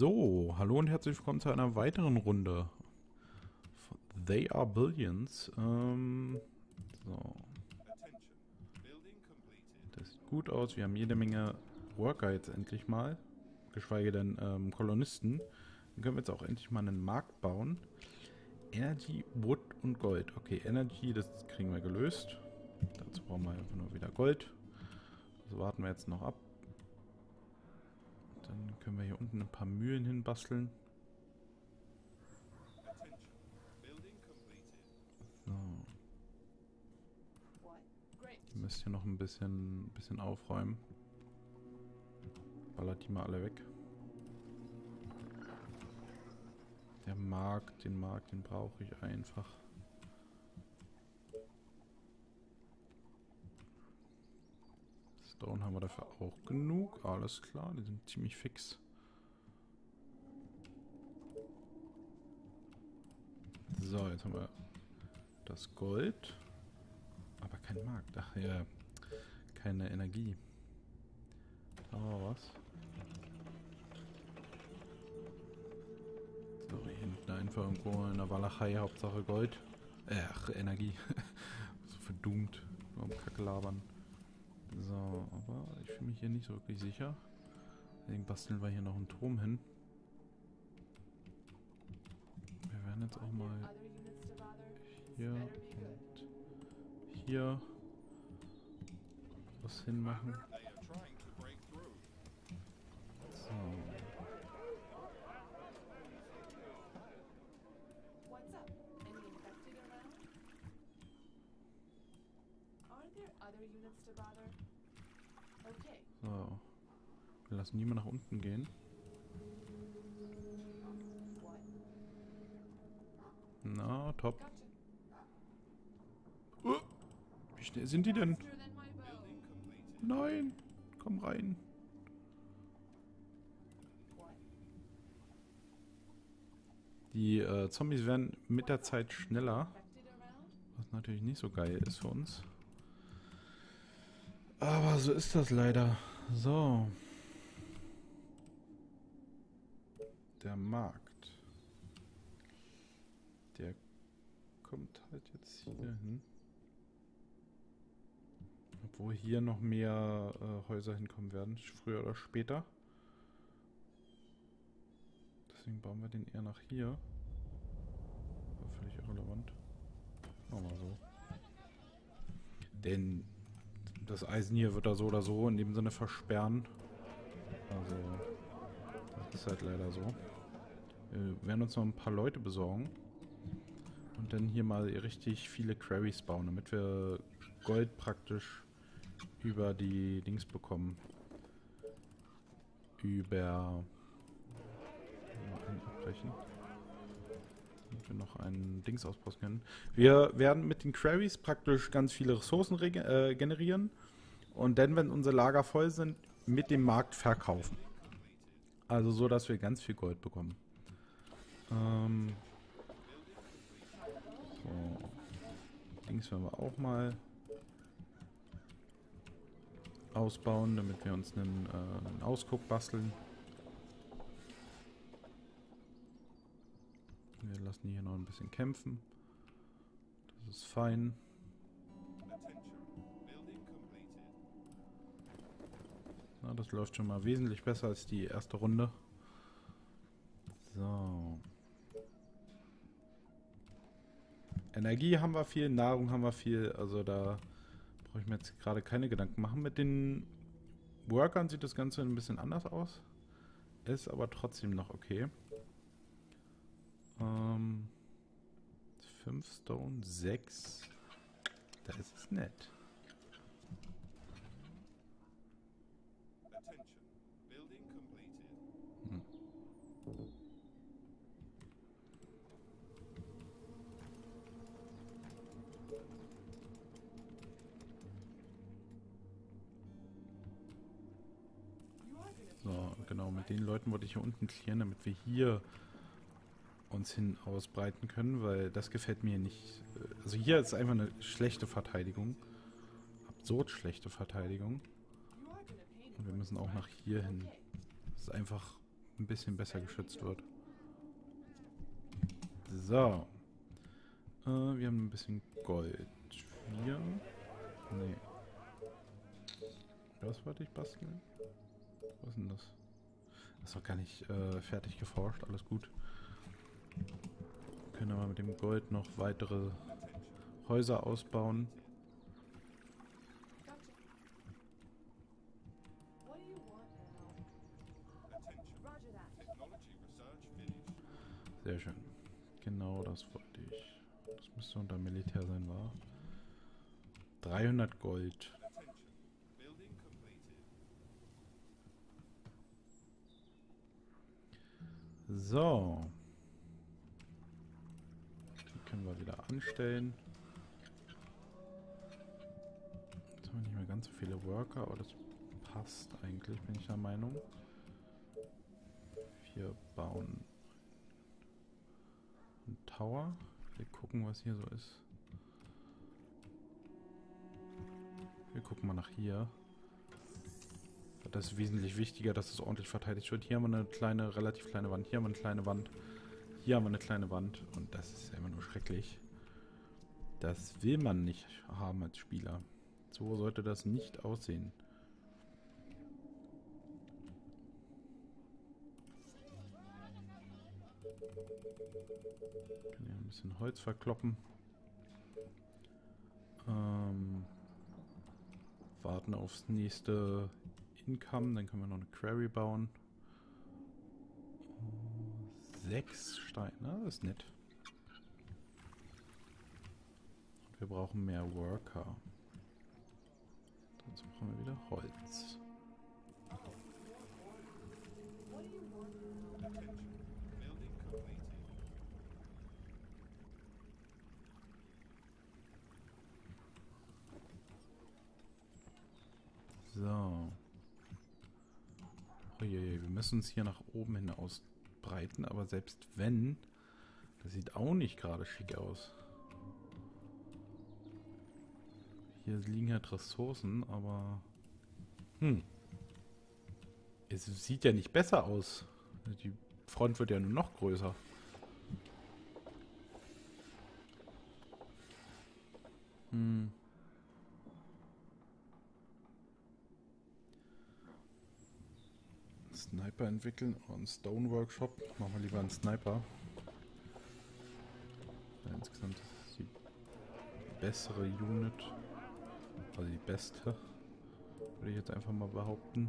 So, hallo und herzlich willkommen zu einer weiteren Runde von They Are Billions. So, das sieht gut aus. Wir haben jede Menge Worker jetzt endlich mal, geschweige denn Kolonisten. Dann können wir jetzt auch endlich mal einen Markt bauen. Energy, Wood und Gold. Okay, Energy, das kriegen wir gelöst. Dazu brauchen wir einfach nur wieder Gold. Das warten wir jetzt noch ab. Dann können wir hier unten ein paar Mühlen hinbasteln. So. Ihr müsst hier noch ein bisschen aufräumen. Ballert die mal alle weg. Der Markt, den brauche ich einfach. Stone haben wir dafür auch genug. Alles klar, die sind ziemlich fix. So, jetzt haben wir das Gold. Aber kein Markt. Ach ja, keine Energie. Da haben wir was. So, hier hinten einfach irgendwo in der Walachei, Hauptsache Gold. Ach, Energie. So verdummt. Nur am Kacke labern. So, aber ich fühle mich hier nicht so wirklich sicher. Deswegen basteln wir hier noch einen Turm hin. Wir werden jetzt auch mal hier und hier was hinmachen. So. So. Wir lassen niemand nach unten gehen. Na, top. Wie schnell sind die denn? Nein! Komm rein. Die Zombies werden mit der Zeit schneller. Was natürlich nicht so geil ist für uns. Aber so ist das leider. So. Der Markt. Der kommt halt jetzt hier hin. Obwohl hier noch mehr Häuser hinkommen werden, früher oder später. Deswegen bauen wir den eher nach hier. War völlig irrelevant. Machen wir so. Denn das Eisen hier wird er so oder so in dem Sinne versperren. Also, das ist halt leider so. Wir werden uns noch ein paar Leute besorgen. Und dann hier mal richtig viele Quarries bauen, damit wir Gold praktisch über die Dings bekommen. Über... abbrechen. Damit wir noch einen Dings ausbauen können. Wir werden mit den Quarries praktisch ganz viele Ressourcen generieren. Und dann, wenn unsere Lager voll sind, mit dem Markt verkaufen. Also so, dass wir ganz viel Gold bekommen. So. Dings werden wir auch mal ausbauen, damit wir uns einen Ausguck basteln. Wir lassen die hier noch ein bisschen kämpfen. Das ist fein. Na, das läuft schon mal wesentlich besser als die erste Runde. So. Energie haben wir viel, Nahrung haben wir viel, also da brauche ich mir jetzt gerade keine Gedanken machen. Mit den Workern sieht das Ganze ein bisschen anders aus. Ist aber trotzdem noch okay. 5 Stone, 6. Das ist nett. So, genau, mit den Leuten wollte ich hier unten klären, damit wir hier uns hin ausbreiten können, weil das gefällt mir nicht. Also hier ist einfach eine schlechte Verteidigung. Absurd schlechte Verteidigung. Und wir müssen auch nach hier hin. Das ist einfach ein bisschen besser geschützt wird. So. Wir haben ein bisschen Gold. 4. Nee. Was wollte ich basteln? Was ist denn das? Das ist noch gar nicht fertig geforscht. Alles gut. Wir können aber mit dem Gold noch weitere Häuser ausbauen. Sehr schön. Genau das wollte ich. Das müsste unter Militär sein, war. 300 Gold. So. Die können wir wieder anstellen. Jetzt haben wir nicht mehr ganz so viele Worker, aber das passt eigentlich, bin ich der Meinung. Wir bauen einen Tower. Wir gucken, was hier so ist. Wir gucken mal nach hier. Das ist wesentlich wichtiger, dass es ordentlich verteidigt wird. Hier haben wir eine kleine, relativ kleine Wand. Hier haben wir eine kleine Wand. Hier haben wir eine kleine Wand. Und das ist ja immer nur schrecklich. Das will man nicht haben als Spieler. So sollte das nicht aussehen. Ich kann hier ein bisschen Holz verkloppen. Warten aufs nächste Income, dann können wir noch eine Quarry bauen. 6 Steine, das ist nett. Und wir brauchen mehr Worker. Dazu brauchen wir wieder Holz. So. Uiuiui, wir müssen uns hier nach oben hin ausbreiten, aber selbst wenn, das sieht auch nicht gerade schick aus. Hier liegen halt Ressourcen, aber es sieht ja nicht besser aus. Die Front wird ja nur noch größer. Sniper entwickeln und Stone Workshop. Machen wir lieber einen Sniper. Ja, insgesamt ist es die bessere Unit. Also die beste. Würde ich jetzt einfach mal behaupten.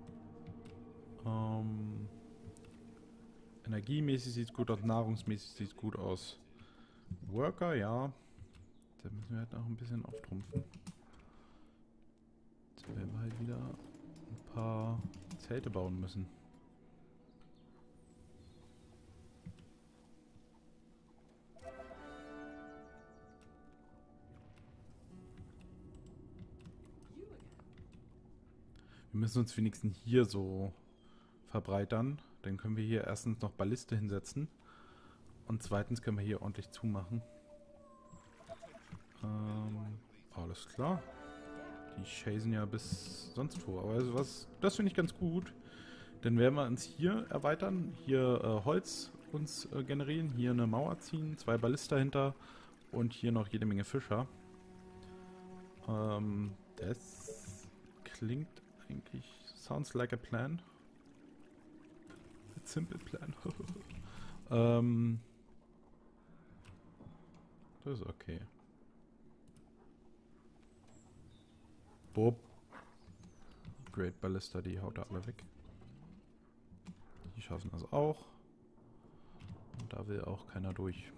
Energiemäßig sieht es gut aus, nahrungsmäßig sieht es gut aus. Worker, ja. Da müssen wir halt noch ein bisschen auftrumpfen. Jetzt werden wir halt wieder ein paar Zelte bauen müssen. Wir müssen uns wenigstens hier so verbreitern. Dann können wir hier erstens noch Balliste hinsetzen. Und zweitens können wir hier ordentlich zumachen. Alles klar. Die chasen ja bis sonst wo. Aber also das finde ich ganz gut. Dann werden wir uns hier erweitern. Hier Holz uns generieren. Hier eine Mauer ziehen. 2 Ballista hinter. Und hier noch jede Menge Fischer. Das klingt eigentlich... Sounds like a plan. A simple plan. Das ist okay. Bob. Great Ballista, die haut da alle weg. Die schaffen das auch. Und da will auch keiner durch.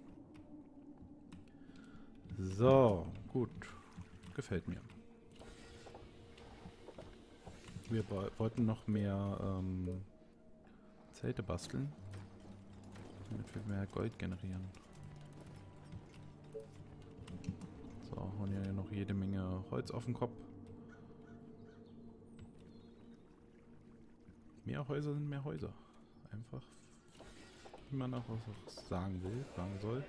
So, gut. Gefällt mir. Wir wollten noch mehr Zelte basteln. Damit wir mehr Gold generieren. So, hauen ja noch jede Menge Holz auf den Kopf. Mehr Häuser sind mehr Häuser. Einfach, wie man auch sagen soll.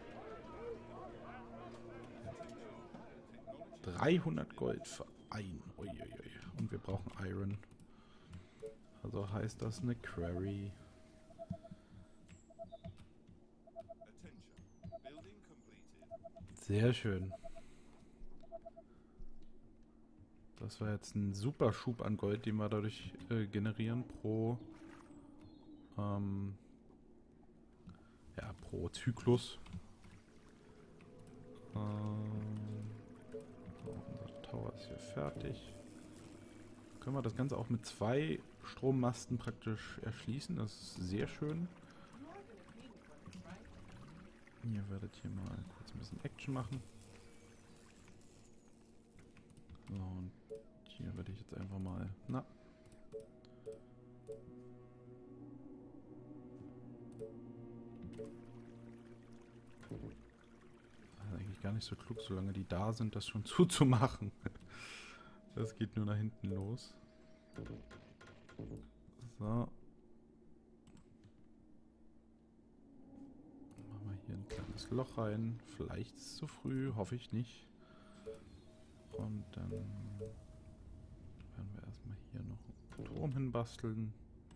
300 Gold für ein. Uiuiui. Und wir brauchen Iron. Also heißt das eine Quarry. Sehr schön. Das war jetzt ein super Schub an Gold, den wir dadurch generieren pro Zyklus. So, unser Tower ist hier fertig. Können wir das Ganze auch mit 2 Strommasten praktisch erschließen. Das ist sehr schön. Ihr werdet hier mal kurz ein bisschen Action machen. So, und hier werde ich jetzt einfach mal... Na. Das ist eigentlich gar nicht so klug, solange die da sind, das schon zuzumachen. Das geht nur nach hinten los. So. Machen wir hier ein kleines Loch rein. Vielleicht ist es zu früh, hoffe ich nicht. Und dann werden wir erstmal hier noch einen Turm hinbasteln.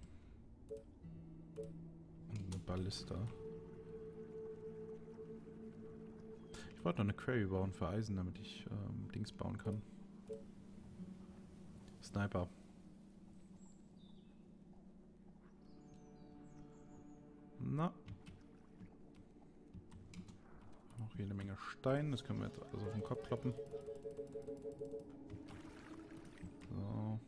Und eine Ballista. Ich wollte noch eine Quarry bauen für Eisen, damit ich Dings bauen kann. Sniper. Na. Noch jede Menge Stein. Das können wir jetzt alles auf den Kopf kloppen. So.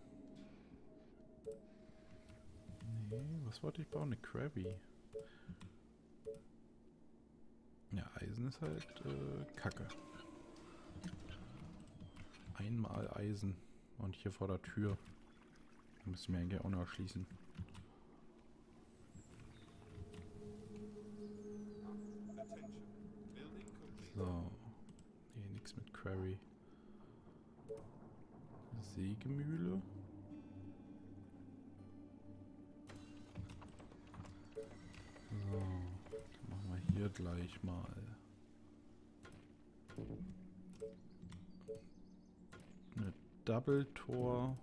Nee, was wollte ich bauen? Eine Krabby. Ja, Eisen ist halt Kacke. Einmal Eisen. Und hier vor der Tür. Da müssen wir eigentlich auch noch erschließen. So. Nee, nichts mit Quarry. Sägemühle. So. Dann machen wir hier gleich mal. Eine Double Tor.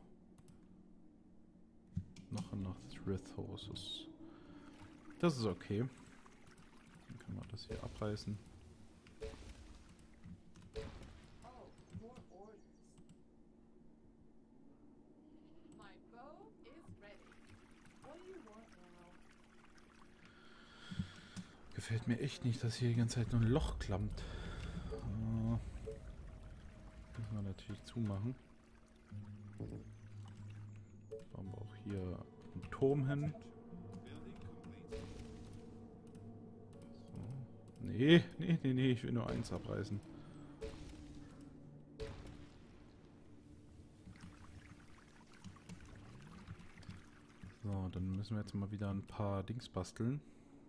Noch Thrift Hoses. Das ist okay. Dann können wir das hier abreißen. Gefällt mir echt nicht, dass hier die ganze Zeit nur ein Loch klammt. Müssen wir natürlich zumachen. Bauen wir auch hier einen Turm hin. So. Nee, ich will nur eins abreißen. So, dann müssen wir jetzt mal wieder ein paar Dings basteln.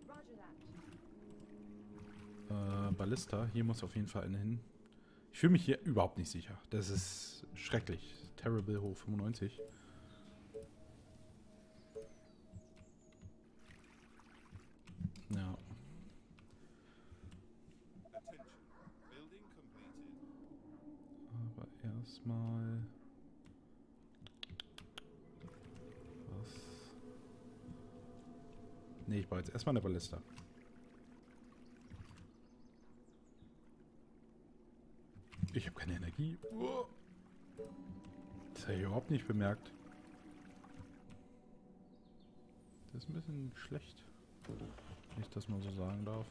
Ballista, hier muss auf jeden Fall eine hin. Ich fühle mich hier überhaupt nicht sicher. Das ist schrecklich. Terrible hoch 95. Ja. Aber erstmal... Was? Nee, ich baue jetzt erstmal eine Ballista. Ich habe keine Energie. Das habe ich überhaupt nicht bemerkt. Das ist ein bisschen schlecht. Wenn ich das mal so sagen darf.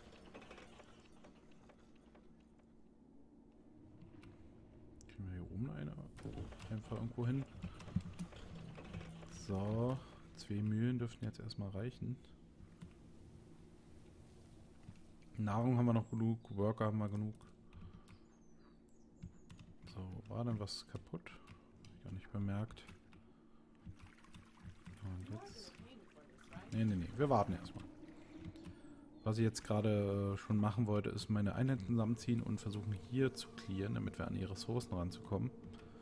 Kriegen wir hier oben eine? Einfach irgendwo hin. So. 2 Mühlen dürften jetzt erstmal reichen. Nahrung haben wir noch genug. Worker haben wir genug. So, war denn was kaputt? Gar nicht bemerkt. Und jetzt... Nee. Wir warten erstmal. Was ich jetzt gerade schon machen wollte, ist meine Einheiten zusammenziehen und versuchen hier zu clearen, damit wir an die Ressourcen rankommen.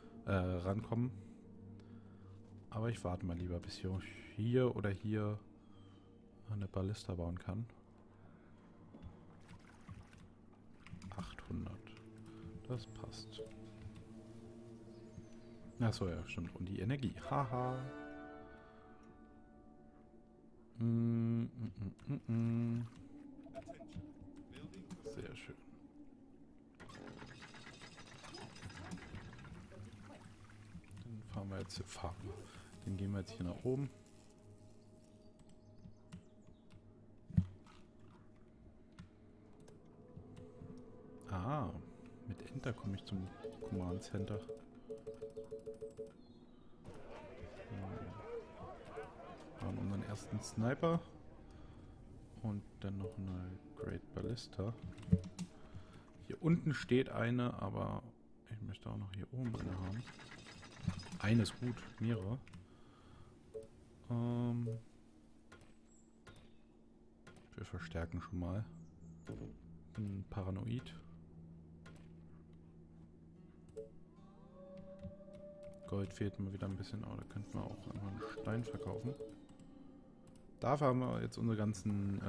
Aber ich warte mal lieber, bis ich hier oder hier eine Ballista bauen kann. 800. Das passt. Achso, ja, stimmt. Und die Energie. Haha. Sehr schön. Holzfahrer. Den gehen wir jetzt hier nach oben. Ah, mit Enter komme ich zum Command Center. Wir haben unseren ersten Sniper. Und dann noch eine Great Ballista. Hier unten steht eine, aber ich möchte auch noch hier oben eine haben. Eine ist gut, mehrere. Wir verstärken schon mal. Bin paranoid. Gold fehlt mir wieder ein bisschen, aber da könnten wir auch einfach einen Stein verkaufen. Dafür haben wir jetzt unsere ganzen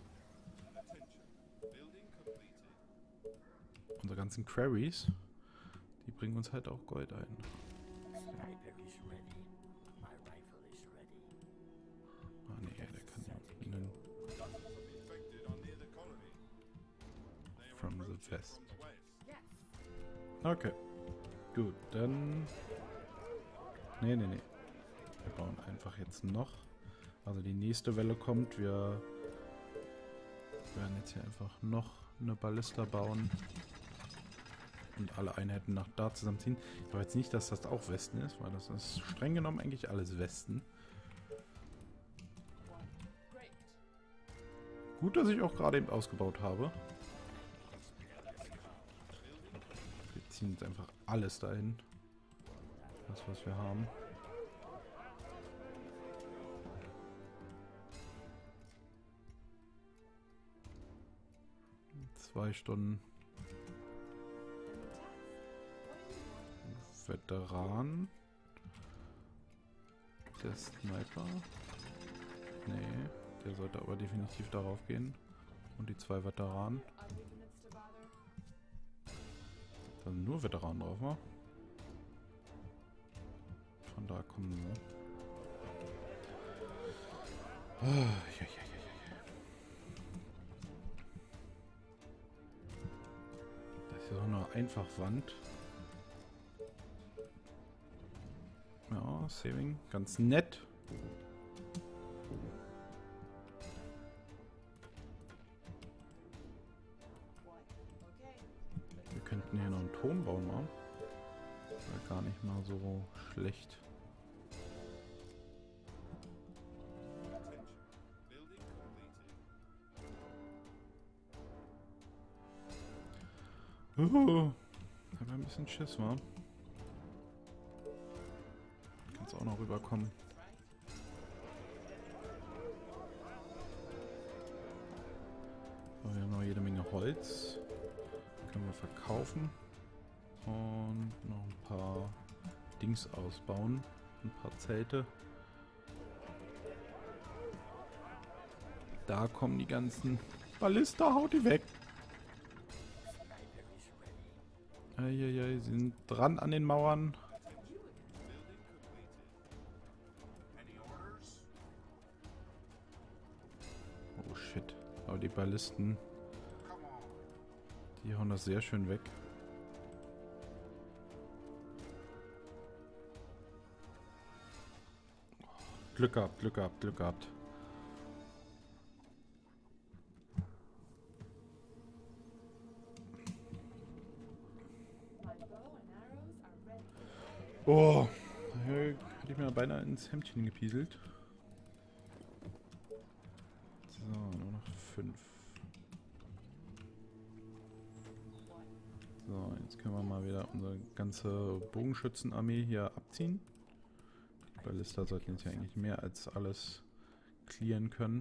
Quarries. Die bringen uns halt auch Gold ein. Ah ne, der kann ja ihnen from the west. Okay. Gut, dann... Nee. Wir bauen einfach jetzt noch. Also die nächste Welle kommt. Wir werden jetzt hier einfach noch eine Ballista bauen. Und alle Einheiten nach da zusammenziehen. Ich weiß jetzt nicht, dass das auch Westen ist, weil das ist streng genommen eigentlich alles Westen. Gut, dass ich auch gerade eben ausgebaut habe. Wir ziehen jetzt einfach alles dahin. Das, was wir haben. Zwei Stunden. Veteran. Der Sniper. Nee, der sollte aber definitiv darauf gehen. Und die zwei Veteranen. Da sind nur Veteranen drauf, wa? Von da kommen wir. Das ist ja doch nur einfach Wand. Ja, Saving, ganz nett. Wir könnten hier noch einen Turm bauen, mal. Wäre gar nicht mal so schlecht. Da war ein bisschen Schiss, wa? Kannst auch noch rüberkommen. So, wir haben noch jede Menge Holz. Können wir verkaufen. Und noch ein paar Dings ausbauen. Ein paar Zelte. Da kommen die ganzen Ballista, haut die weg. Eieiei, sie sind dran an den Mauern. Oh shit. Aber die Ballisten, die hauen das sehr schön weg. Glück gehabt, Glück gehabt, Glück gehabt. Oh, hätte ich mir beinahe ins Hemdchen gepieselt. So, nur noch 5. So, jetzt können wir mal wieder unsere ganze Bogenschützenarmee hier abziehen. Die Ballista sollten jetzt ja eigentlich mehr als alles clearen können.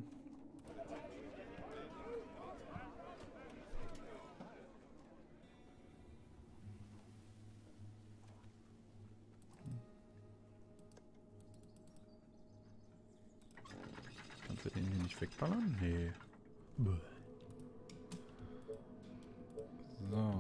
Kannst du den hier nicht wegballern? Nee. So.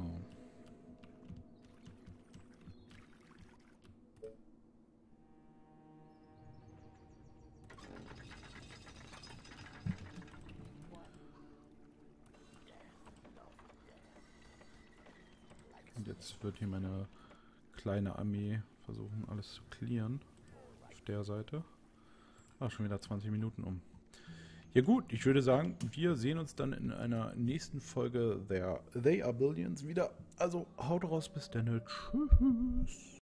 Und jetzt wird hier meine kleine Armee versuchen, alles zu clearen. Auf der Seite. Ah, schon wieder 20 Minuten um. Ja gut, ich würde sagen, wir sehen uns dann in einer nächsten Folge der They Are Billions wieder. Also haut raus, bis dann. Tschüss.